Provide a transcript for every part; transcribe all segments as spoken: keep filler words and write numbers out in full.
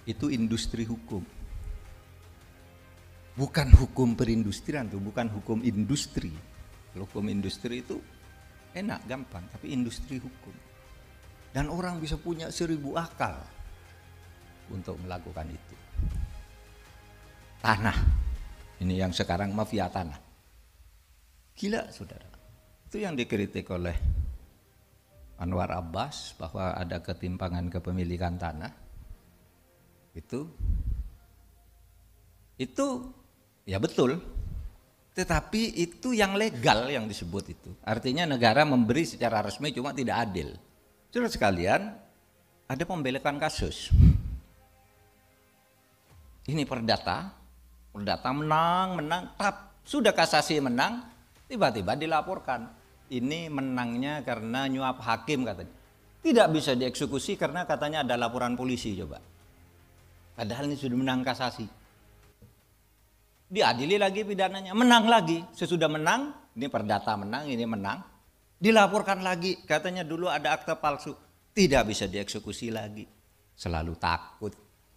itu industri hukum. Bukan hukum perindustrian tuh, bukan hukum industri. Kalau hukum industri itu enak, gampang, tapi industri hukum. Dan orang bisa punya seribu akal untuk melakukan itu. Tanah, ini yang sekarang mafia tanah. Gila saudara, itu yang dikritik oleh Anwar Abbas bahwa ada ketimpangan kepemilikan tanah. Itu, itu ya betul, tetapi itu yang legal yang disebut itu. Artinya negara memberi secara resmi cuma tidak adil. Saudara sekalian, ada pembelekan kasus. Ini perdata, perdata menang, menang, tap, sudah kasasi menang, tiba-tiba dilaporkan. Ini menangnya karena nyuap hakim katanya. Tidak bisa dieksekusi karena katanya ada laporan polisi coba. Padahal ini sudah menang kasasi. Diadili lagi pidananya, menang lagi. Sesudah menang, ini perdata menang, ini menang. Dilaporkan lagi, katanya dulu ada akta palsu. Tidak bisa dieksekusi lagi. Selalu takut,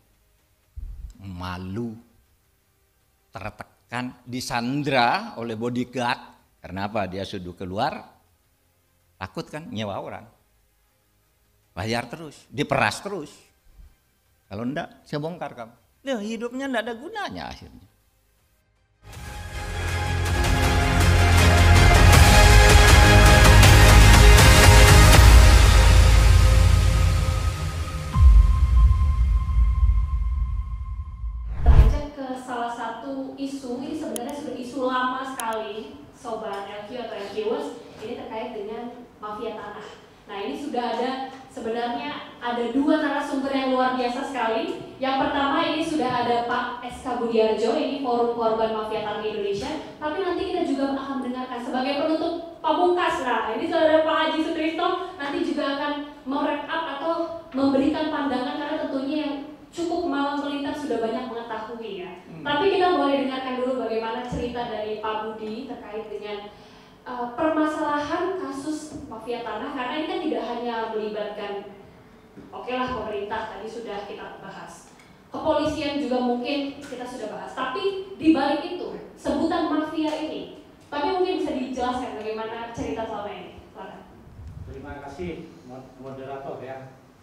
malu, tertekan, disandra oleh bodyguard. Karena apa? Dia sudah keluar, takut kan nyewa orang. Bayar terus, diperas terus. Kalau enggak, saya bongkar kamu. Loh, hidupnya enggak ada gunanya akhirnya. Beranjak ke salah satu isu, ini sebenarnya sudah isu lama sekali, Sobat L Q atau L Q S, ini terkait dengan mafia tanah. Nah, ini sudah ada, sebenarnya ada dua narasumber yang luar biasa sekali. Yang pertama ini sudah ada Pak S K Budiarjo, ini Forum Korban Mafia Tanah Indonesia. Tapi nanti kita juga akan mendengarkan sebagai penutup pamungkas. Nah, ini saudara Pak Haji Sutrisno nanti juga akan merep up atau memberikan pandangan karena tentunya yang cukup malam melintas sudah banyak mengetahui ya. Hmm. Tapi kita boleh dengarkan dulu bagaimana cerita dari Pak Budi terkait dengan Uh, permasalahan kasus mafia tanah, karena ini kan tidak hanya melibatkan, oke okay lah pemerintah tadi sudah kita bahas, kepolisian juga mungkin kita sudah bahas, tapi di balik itu sebutan mafia ini, tapi mungkin bisa dijelaskan bagaimana cerita selama ini. Silakan. Terima kasih moderator ya.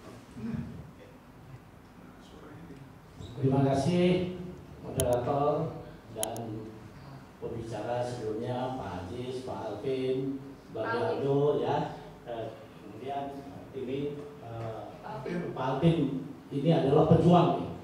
Terima kasih moderator dan pembicara sebelumnya, Pak Haji, Pak Alvin, Bang Aldo ya. Eh, kemudian ini eh, Pak Alvin ini adalah pejuang nih.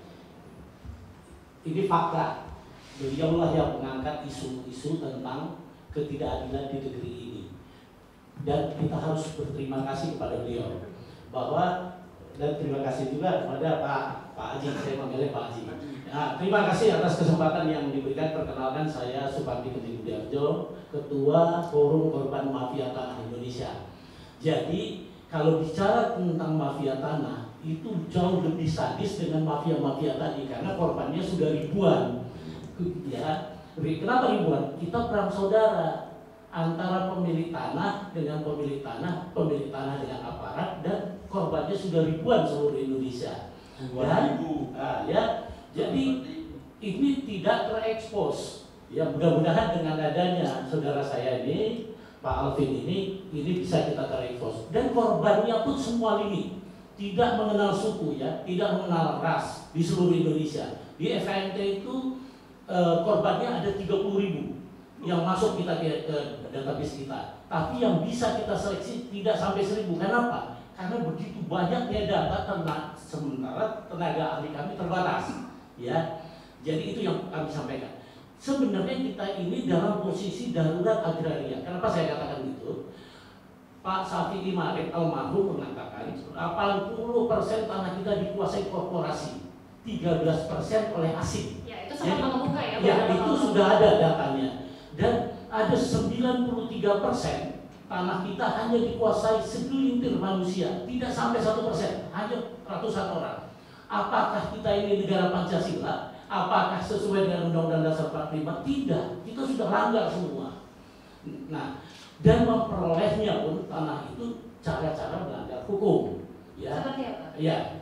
Ini fakta. Beliaulah yang mengangkat isu-isu tentang ketidakadilan di negeri ini. Dan kita harus berterima kasih kepada beliau bahwa, dan terima kasih juga kepada Pak Pak Haji, saya manggilnya Pak Haji. Nah, terima kasih atas kesempatan yang diberikan. Perkenalkan, saya Supandi Kendi Budiarjo, Ketua Forum Korban Mafia Tanah Indonesia. Jadi, kalau bicara tentang mafia tanah, itu jauh lebih sadis dengan mafia-mafia tadi, karena korbannya sudah ribuan. Ya, kenapa ribuan? Kita perang saudara antara pemilik tanah dengan pemilik tanah, pemilik tanah dengan aparat, dan korbannya sudah ribuan seluruh Indonesia. Dan, ah, ya. Jadi ini tidak terekspos. Ya, mudah-mudahan dengan adanya saudara saya ini, Pak Alvin ini, ini bisa kita terekspos. Dan korbannya pun semua lini, tidak mengenal suku ya, tidak mengenal ras di seluruh Indonesia. Di F K M T itu eh, korbannya ada tiga puluh ribu yang masuk kita ke, ke database kita. Tapi yang bisa kita seleksi tidak sampai seribu. Kenapa? Karena begitu banyaknya data tentang, sementara tenaga ahli kami terbatas. Ya, jadi itu yang kami sampaikan. Sebenarnya kita ini dalam posisi darurat agraria. Kenapa saya katakan gitu? Pak Syafi'i Ma'arif almarhum mengatakan delapan puluh persen tanah kita dikuasai korporasi, tiga belas persen oleh asing. Ya, itu sangat mengemuka ya. Ya, itu sudah ada datanya. Dan ada sembilan puluh tiga persen tanah kita hanya dikuasai segelintir manusia, tidak sampai satu persen, hanya ratusan orang. Apakah kita ini negara Pancasila? Apakah sesuai dengan Undang-Undang Dasar empat puluh lima? Tidak, kita sudah langgar semua. Nah, dan memperolehnya pun tanah itu cara-cara melanggar hukum. Ya, seperti apa? Ya,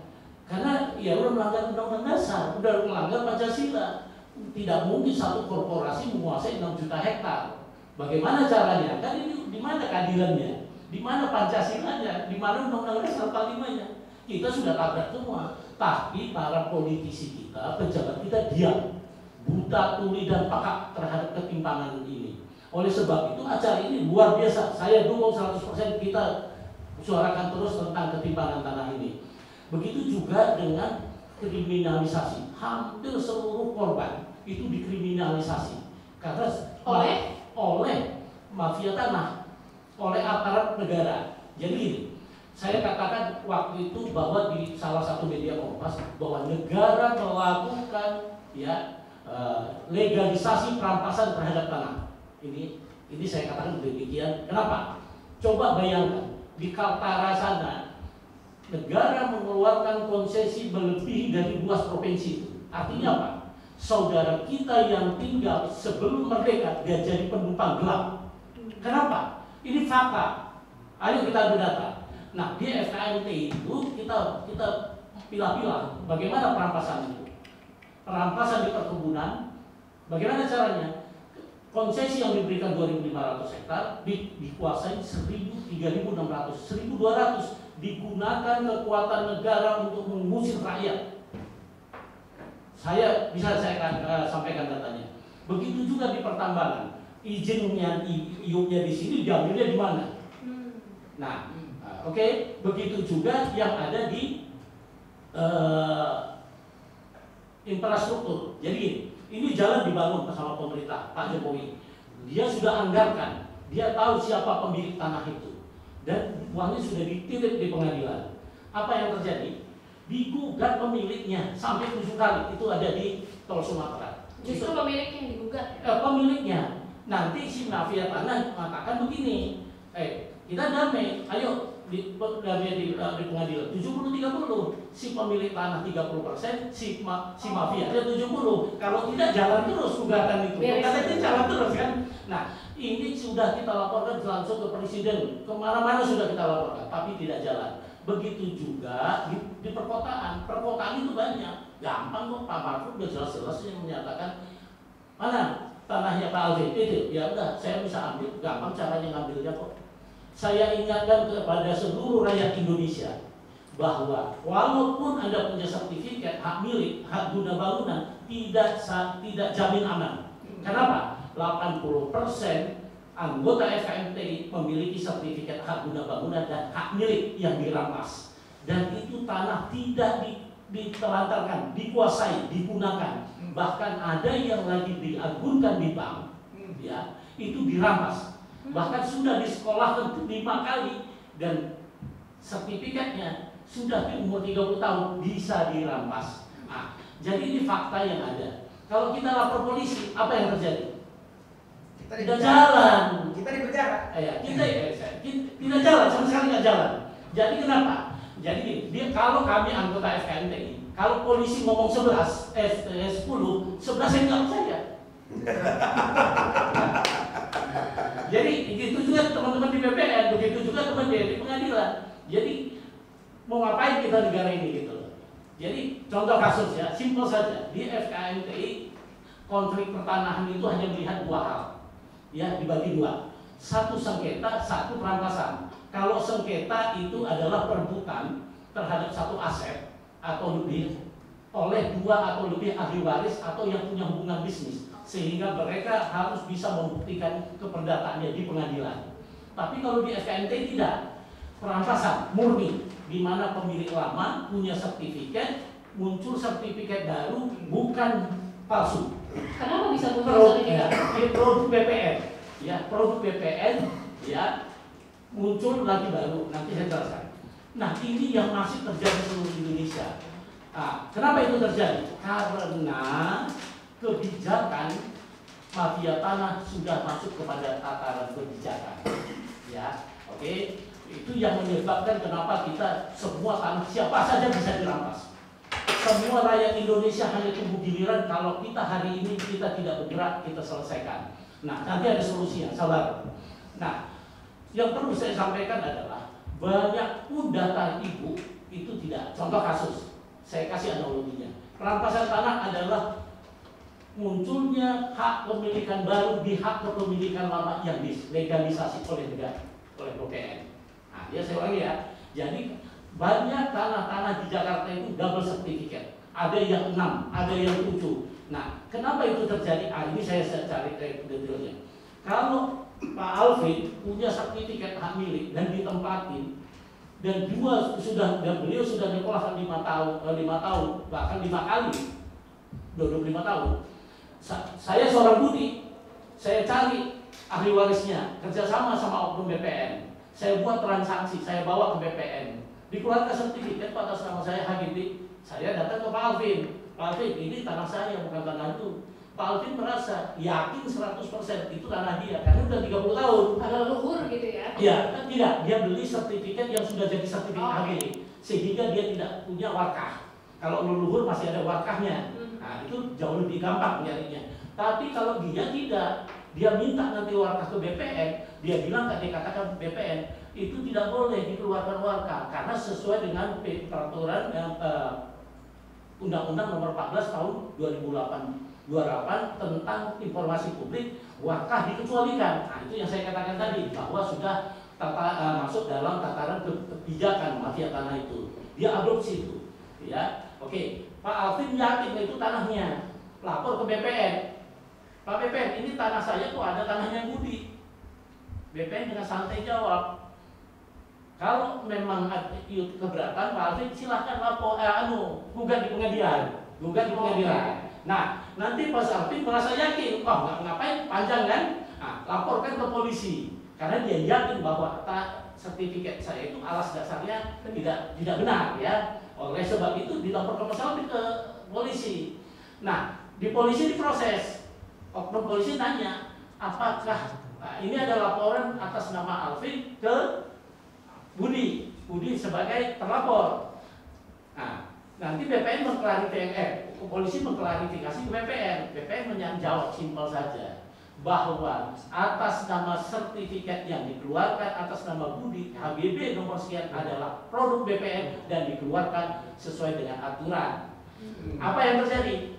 Karena ya udah melanggar undang-undang dasar, udah melanggar Pancasila. Tidak mungkin satu korporasi menguasai enam juta hektar. Bagaimana caranya? Kan ini di mana keadilannya? Di mana Pancasilanya? Di mana undang-undang dasar empat puluh lima-nya? Kita sudah tabrak semua. Tapi para politisi kita, pejabat kita diam, buta tuli dan pakak terhadap ketimpangan ini. Oleh sebab itu acara ini luar biasa. Saya dukung seratus persen kita suarakan terus tentang ketimpangan tanah ini. Begitu juga dengan kriminalisasi. Hampir seluruh korban itu dikriminalisasi karena oleh oleh mafia tanah, oleh aparat negara. Jadi gini, saya katakan waktu itu bahwa di salah satu media Kompas bahwa negara melakukan ya legalisasi perampasan terhadap tanah. Ini ini saya katakan demikian. Kenapa? Coba bayangkan di Kaltara sana negara mengeluarkan konsesi melebihi dari luas provinsi. Artinya apa? Saudara kita yang tinggal sebelum merdeka dia jadi penumpang gelap. Kenapa? Ini fakta. Ayo kita adu data. Nah di F K M T itu kita kita pilah-pilah bagaimana perampasan itu. Perampasan di perkebunan, bagaimana caranya? Konsesi yang diberikan dua ribu lima ratus hektar di, dikuasai seribu, tiga ribu enam ratus, seribu dua ratus digunakan kekuatan negara untuk mengusir rakyat. Saya bisa saya uh, sampaikan datanya. Begitu juga di pertambangan, izinnya I U nya di sini diambilnya di mana? Nah, uh, oke, okay. Begitu juga yang ada di uh, infrastruktur. Jadi ini jalan dibangun bersama pemerintah Pak Jokowi. Dia sudah anggarkan, dia tahu siapa pemilik tanah itu, dan uangnya sudah dititik di pengadilan. Apa yang terjadi? Digugat pemiliknya sampai tujuh kali. Itu ada di Tol Sumatera. Justru pemiliknya yang digugat. Eh, pemiliknya. Nanti si mafia tanah mengatakan begini, eh kita damai, ayo di damai di, uh, di pengadilan tujuh puluh tiga puluh, si pemilik tanah tiga puluh persen, si ma, si mafia dia tujuh puluh. Kalau tidak jalan terus gugatan itu. Katanya jalan terus kan. Nah, ini sudah kita laporkan langsung ke presiden, kemana-mana sudah kita laporkan, tapi tidak jalan. Begitu juga di, di perkotaan, perkotaan itu banyak, gampang kok. Pak Mahfud sudah jelas-jelas yang menyatakan mana tanahnya Pak Alvin itu, ya udah saya bisa ambil, gampang caranya ngambilnya kok. Saya ingatkan kepada seluruh rakyat Indonesia bahwa walaupun Anda punya sertifikat hak milik, hak guna bangunan, tidak tidak jamin aman. Kenapa? delapan puluh persen anggota F K M T I memiliki sertifikat hak guna bangunan dan hak milik yang dirampas. Dan itu tanah tidak di, ditelantarkan, dikuasai, digunakan. Bahkan ada yang lagi diagunkan di bank, ya, itu dirampas. Bahkan sudah disekolahkan lima kali dan sertifikatnya sudah di umur tiga puluh tahun bisa dirampas. Nah, jadi ini fakta yang ada. Kalau kita lapor polisi, apa yang terjadi? Kita tidak jalan. Kita di penjara. Ya, kita, kita tidak jalan, sama sekali tidak jalan. Jadi kenapa? Jadi dia kalau kami anggota F K M T I, kalau polisi ngomong sebelas, eh sepuluh, sebelas yang nggak percaya. Jadi itu juga teman-teman di B P N, begitu juga teman di pengadilan. Jadi mau ngapain kita negara ini gitu. Jadi contoh kasus ya, simpel saja. Di F K M T I konflik pertanahan itu hanya melihat dua hal, ya dibagi dua. Satu sengketa, satu perampasan. Kalau sengketa itu adalah perebutan terhadap satu aset atau lebih oleh dua atau lebih ahli waris atau yang punya hubungan bisnis, sehingga mereka harus bisa membuktikan keperdataannya di pengadilan. Tapi kalau di F K M T tidak, perampasan murni, di mana pemilik lama punya sertifikat, muncul sertifikat baru bukan palsu. Kenapa bisa muncul sertifikat? Ya, produk B P N, ya produk B P N, ya muncul lagi baru. Nanti saya jelaskan. Nah ini yang masih terjadi di seluruh Indonesia. Nah, kenapa itu terjadi? Karena kebijakan mafia tanah sudah masuk kepada tataran kebijakan, ya, oke, okay? Itu yang menyebabkan kenapa kita semua tanah siapa saja bisa dirampas. Semua rakyat Indonesia hanya tunggu giliran kalau kita hari ini kita tidak bergerak kita selesaikan. Nah, nanti ada solusinya, sabar. Nah, yang perlu saya sampaikan adalah banyak pun data ibu itu tidak. Contoh kasus, Saya kasih analoginya. Perampasan tanah adalah munculnya hak pemilikan baru di hak kepemilikan lama yang dilegalisasi oleh negara, oleh B P N. Nah, ya saya ulangi ya. Jadi banyak tanah-tanah di Jakarta itu double sertifikat. Ada yang enam, ada yang tujuh. Nah, kenapa itu terjadi? Ah, ini saya cari detailnya. Kalau Pak Alvin punya sertifikat hak milik dan ditempatin, dan dua sudah dan beliau sudah nyekolahkan lima tahun, lima tahun bahkan lima kali, dua puluh lima tahun. Sa saya seorang budi, saya cari ahli warisnya, kerjasama sama oknum B P N. Saya buat transaksi, saya bawa ke B P N, dikeluarkan sertifikat atas nama saya Hagiti. Saya datang ke Pak Alvin, Pak Alvin ini tanah saya bukan tanah itu. Pak Alvin merasa yakin seratus persen itu tanah dia karena udah tiga puluh tahun. Ada leluhur gitu ya? Iya, kan tidak. Dia beli sertifikat yang sudah jadi sertifikat Oh. H M I sehingga dia tidak punya warkah. Kalau leluhur masih ada warkahnya. Hmm. Nah, itu jauh lebih gampang nyarinya. Tapi kalau dia tidak, dia minta nanti warkah ke B P N, dia bilang dia katakan B P N itu tidak boleh dikeluarkan warkah karena sesuai dengan peraturan yang uh, Undang-Undang Nomor empat belas Tahun dua ribu delapan tentang informasi publik, warkah dikecualikan. Nah, itu yang saya katakan tadi bahwa sudah tata, uh, masuk dalam tataran kebijakan mafia tanah itu. Dia adopsi itu, ya. Oke, Pak Alvin yakin itu tanahnya, lapor ke B P N. Pak B P N, ini tanah saya kok ada tanahnya Budi. B P N dengan santai jawab, kalau memang ada keberatan Pak Alvin silahkan lapor, eh, anu, gugat di pengadilan, gugat di pengadilan. Nah, nanti Pak Alvin merasa yakin, oh nggak ngapain panjang kan? Nah, laporkan ke polisi karena dia yakin bahwa sertifikat saya itu alas dasarnya tidak tidak benar ya. Oleh sebab itu dilaporkan Mas Alvin ke polisi. Nah, di polisi diproses. Oknum polisi nanya, apakah nah, ini ada laporan atas nama Alvin ke Budi, Budi sebagai terlapor. Nah, nanti B P N mengklarifikasi, eh, polisi mengklarifikasi ke B P N. B P N menjawab simpel saja bahwa atas nama sertifikat yang dikeluarkan atas nama Budi, H B B nomor sekian adalah produk B P N dan dikeluarkan sesuai dengan aturan. Apa yang terjadi?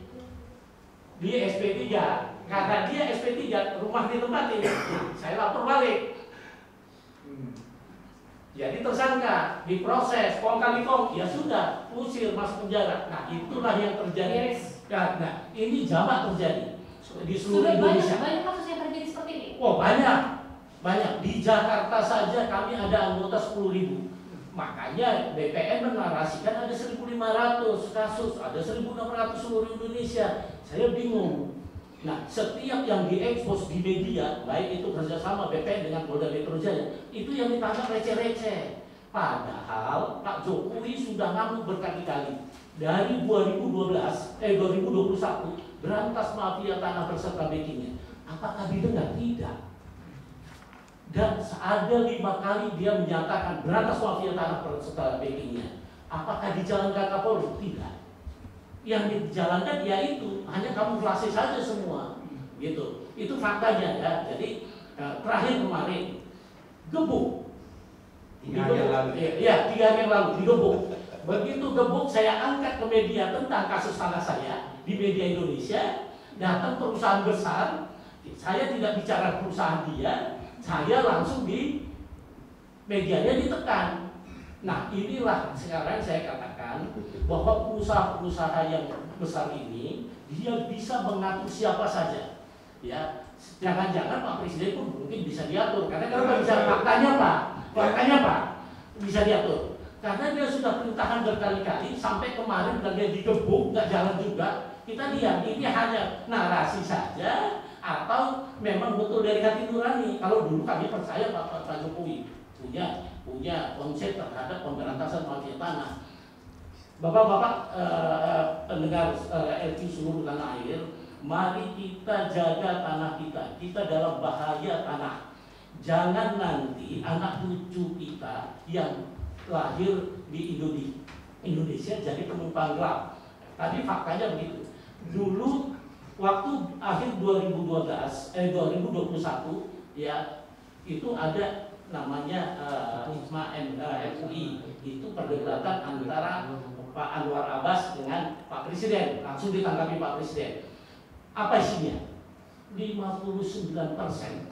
Dia S P tiga. Karena dia S P tiga, rumah ditempatin. Saya lapor balik. Jadi tersangka, diproses, kong kali kong, ya sudah, usir masuk penjara. Nah, itulah yang terjadi. Nah, nah ini jamak terjadi di seluruh Sudah Indonesia. Banyak, banyak kasus yang terjadi seperti ini. Oh banyak, banyak. Di Jakarta saja kami ada anggota sepuluh ribu. Makanya B P N menarasikan ada seribu lima ratus kasus, ada seribu enam ratus seluruh Indonesia. Saya bingung. Nah, setiap yang diekspos di media, baik itu kerjasama B P N dengan Polda Metro Jaya, itu yang ditangkap receh-receh. Padahal Pak Jokowi sudah ngamuk berkali-kali. Dari dua ribu dua belas, eh dua ribu dua puluh satu, berantas mafia tanah berserta backingnya. Apakah didengar? Tidak. Dan ada lima kali dia menyatakan berantas mafia tanah berserta backingnya. Apakah dijalankan Kapolri? Tidak. Yang dijalankan yaitu hanya kamuflase saja semua, gitu. Itu faktanya ya. Jadi eh, terakhir kemarin gebuk, tiga hari yang lalu. Iya, tiga hari yang lalu digebuk. Begitu gebuk saya angkat ke media tentang kasus tanah saya di media Indonesia. Datang perusahaan besar, saya tidak bicara perusahaan dia, saya langsung di medianya ditekan. Nah, inilah sekarang saya katakan bahwa pengusaha-pengusaha yang besar ini dia bisa mengatur siapa saja. Ya, jangan-jangan Pak Presiden pun mungkin bisa diatur karena kalau nggak bisa faktanya Pak, faktanya Pak bisa diatur. Karena dia sudah perintahkan berkali-kali sampai kemarin dan dia digebuk nggak jalan juga. Kita lihat ini hanya narasi saja atau memang betul dari hati nurani. Kalau dulu kami percaya Pak, Pak Jokowi punya punya konsep terhadap pemberantasan mafia tanah. Bapak-bapak eh, pendengar eh, L Q seluruh tanah air, mari kita jaga tanah kita. Kita dalam bahaya tanah. Jangan nanti anak cucu kita yang lahir di Indonesia, Indonesia jadi penumpang gelap. Tadi faktanya begitu. Dulu waktu akhir dua ribu dua belas, eh dua ribu dua puluh satu ya itu ada namanya uh, I S M A M U I, itu perdebatan antara Pak Anwar Abbas dengan Pak Presiden, langsung ditanggapi Pak Presiden. Apa isinya? lima puluh sembilan persen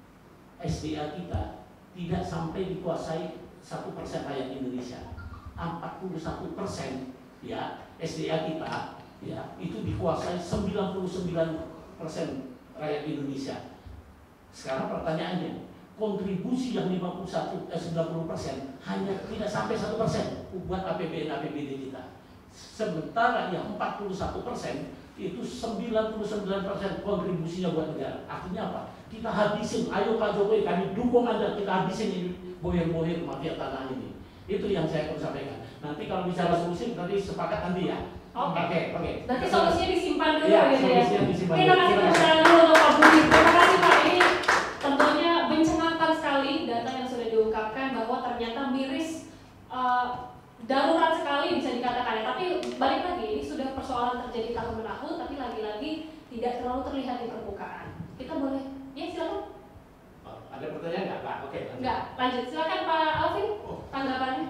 S D A kita tidak sampai dikuasai satu persen rakyat Indonesia. empat puluh satu persen ya S D A kita ya itu dikuasai sembilan puluh sembilan persen rakyat Indonesia. Sekarang pertanyaannya, kontribusi yang lima puluh satu eh, sembilan puluh persen hanya tidak sampai satu persen buat A P B N A P B D kita. Sementara yang empat puluh satu persen itu sembilan puluh sembilan persen kontribusinya buat negara. Artinya apa? Kita habisin, ayo Pak Jokowi, kami dukung Anda, kita habisin ini bohir-bohir mafia tanah ini. Itu yang saya perlu sampaikan. Nanti kalau bicara solusi, nanti sepakat nanti ya. Oke, oke. oke. Nanti solusinya disimpan dulu Ya, gitu ya. solusinya disimpan Oke, dulu. terima kasih Terima kasih. tepuk tangan dulu untuk Pak Budi. Terima kasih Pak, ini tentunya mencengangkan sekali data yang sudah diungkapkan bahwa ternyata miris uh, darurat sekali bisa dikatakan ya. Tapi balik lagi, ini sudah persoalan terjadi tahun menahun, tapi lagi-lagi tidak terlalu terlihat di permukaan. Kita boleh, ya silakan. Oh, ada pertanyaan nggak Pak? Oke. lanjut. Enggak, lanjut. Silakan Pak Alvin, Oh. tanggapannya.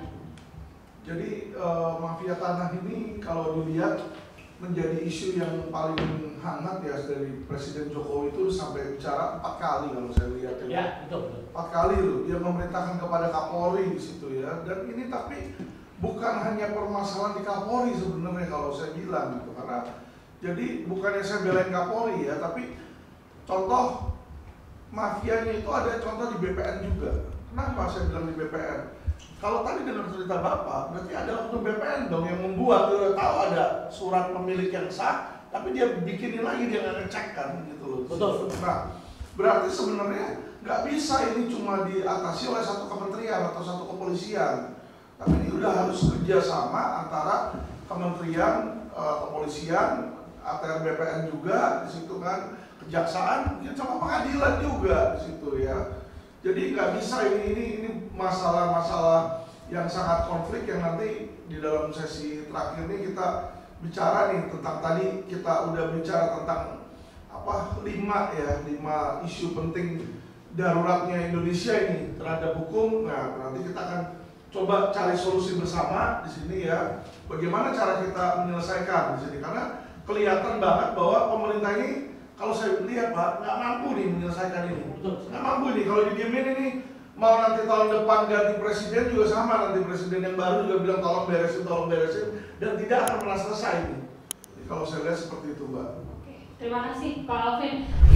Jadi eh, mafia tanah ini kalau dilihat menjadi isu yang paling hangat ya dari Presiden Jokowi itu sampai bicara empat kali kalau saya lihat Ya, betul betul. empat kali itu dia memerintahkan kepada Kapolri di situ ya. Dan ini tapi bukan hanya permasalahan di Kapolri sebenarnya kalau saya bilang gitu, karena jadi bukannya saya belain Kapolri ya, tapi contoh mafianya itu ada contoh di B P N juga. Kenapa saya bilang di B P N? Kalau tadi dengar cerita Bapak, berarti ada oknum B P N dong yang membuat, dia udah tahu ada surat pemilik yang sah, tapi dia bikinin lagi, dia nggak ngecek kan gitu loh. Betul. Nah, berarti sebenarnya nggak bisa ini cuma diatasi oleh satu kementerian atau satu kepolisian, tapi ini udah harus kerjasama antara kementerian, eh, kepolisian, A T R B P N juga di situ kan, kejaksaan, mungkin sama pengadilan juga di situ ya. Jadi nggak bisa ini ini ini masalah-masalah yang sangat konflik yang nanti di dalam sesi terakhir ini kita bicara nih tentang tadi kita udah bicara tentang apa lima ya lima isu penting daruratnya Indonesia ini terhadap hukum. Nah nanti kita akan coba cari solusi bersama di sini ya. Bagaimana cara kita menyelesaikan di sini karena kelihatan banget bahwa pemerintah ini kalau saya lihat Pak, nggak mampu nih menyelesaikan ini. Nggak mampu nih, kalau didiemin ini, mau nanti tahun depan ganti presiden juga sama, nanti presiden yang baru juga bilang tolong beresin, tolong beresin, dan tidak akan pernah selesai ini. Jadi, kalau saya lihat seperti itu Mbak. Oke, terima kasih Pak Alvin.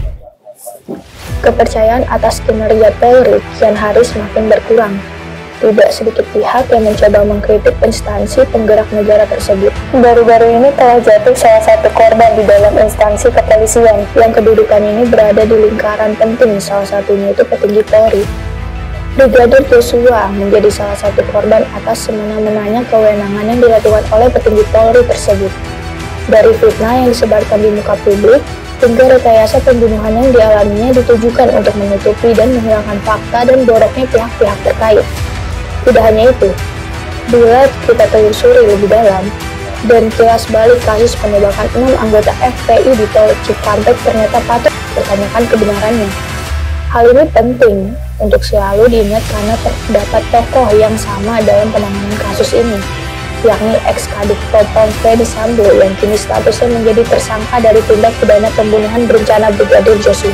Kepercayaan atas kinerja Polri kian hari semakin berkurang. Tidak sedikit pihak yang mencoba mengkritik instansi penggerak negara tersebut. Baru-baru ini telah jatuh salah satu korban di dalam instansi kepolisian yang kedudukan ini berada di lingkaran penting, salah satunya itu petinggi Polri. Brigadir Joshua menjadi salah satu korban atas semena-menanya kewenangan yang dilakukan oleh petinggi Polri tersebut. Dari fitnah yang disebarkan di muka publik, hingga rekayasa pembunuhan yang dialaminya ditujukan untuk menutupi dan menghilangkan fakta dan boroknya pihak-pihak terkait. Tidak hanya itu, bila kita telusuri lebih dalam dan kilas balik kasus penembakan enam anggota F P I di Tol Cikampek ternyata patut dipertanyakan kebenarannya. Hal ini penting untuk selalu diingat karena terdapat tokoh yang sama dalam penanganan kasus ini, yakni ex-Kadif Propam Ferdy Sambo yang kini statusnya menjadi tersangka dari tindak pidana pembunuhan berencana Brigadir Joshua.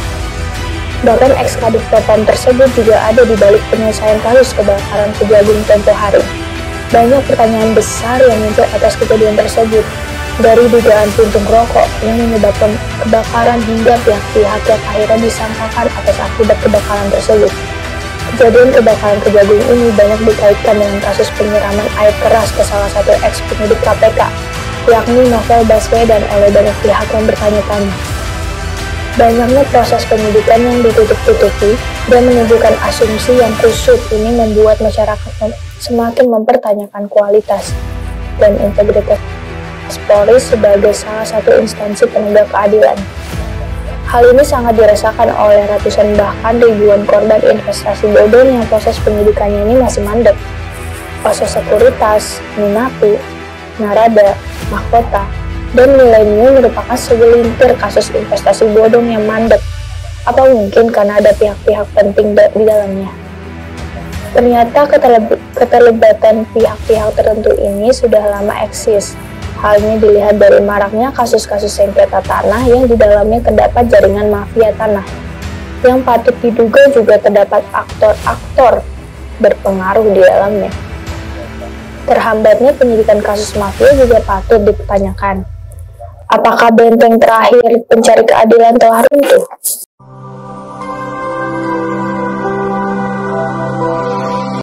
Bahkan ex-Kadif Propam tersebut juga ada di balik penyelesaian kasus kebakaran Kejagung tempo hari. Banyak pertanyaan besar yang muncul atas kejadian tersebut, dari dugaan puntung rokok yang menyebabkan kebakaran hingga pihak-pihak yang akhirnya disangkakan atas akibat kebakaran tersebut. Kejadian kebakaran Kejagung ini banyak dikaitkan dengan kasus penyiraman air keras ke salah satu ex-penyidik K P K, yakni Novel Baswedan oleh banyak pihak yang bertanya-tanya. Banyaknya proses penyidikan yang ditutup-tutupi dan menimbulkan asumsi yang kusut ini membuat masyarakat semakin mempertanyakan kualitas dan integritas Polri sebagai salah satu instansi penegak keadilan. Hal ini sangat dirasakan oleh ratusan bahkan ribuan korban investasi bodong yang proses penyidikannya ini masih mandek. Proses sekuritas, Minapi, Narada, Mahkota, dan Millennium merupakan segelintir kasus investasi bodong yang mandek. Apa mungkin karena ada pihak-pihak penting di dalamnya? Ternyata keterlib- keterlibatan pihak-pihak tertentu ini sudah lama eksis. Hal ini dilihat dari maraknya kasus-kasus sengketa tanah yang di dalamnya terdapat jaringan mafia tanah. Yang patut diduga juga terdapat aktor-aktor berpengaruh di dalamnya. Terhambatnya penyidikan kasus mafia juga patut dipertanyakan. Apakah benteng terakhir pencari keadilan telah runtuh?